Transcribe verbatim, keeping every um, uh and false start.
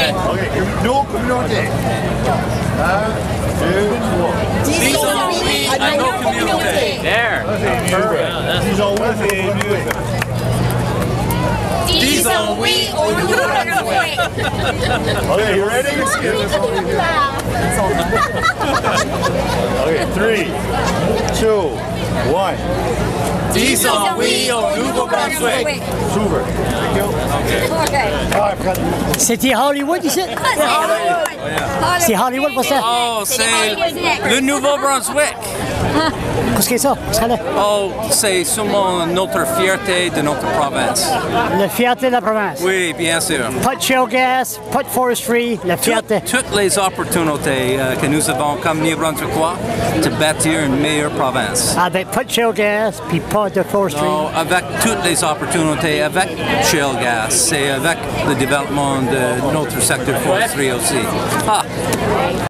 Okay. OK. Nos communautés. Un, deux, trois. Disons oui à nos communautés. There. Disons oui, c'est mieux. Disons oui au Nouveau-Brunswick. OK, you ready? OK, three, two, one. Disons oui au Nouveau-Brunswick. Super. Thank you. OK. C'était Hollywood ici? C'est Hollywood pour ça? Oh, c'est le Nouveau-Brunswick. Qu'est-ce que c'est ça? Qu'est-ce que c'est? Oh, c'est sûrement notre fierté de notre province. La fierté de la province. Oui, bien sûr. Pas de shale gas, pas de forestry, la fierté. Toutes, toutes les opportunités euh, que nous avons comme New-Brunswickois de bâtir une meilleure province. Avec pas de shale gas, puis pas de forestry. Non, avec toutes les opportunités, avec shale gas et avec le développement de notre secteur forestier aussi. Ah.